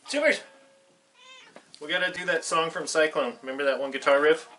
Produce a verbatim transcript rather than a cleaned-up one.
Tubers! We gotta do that song from Cyclone. Remember that one guitar riff?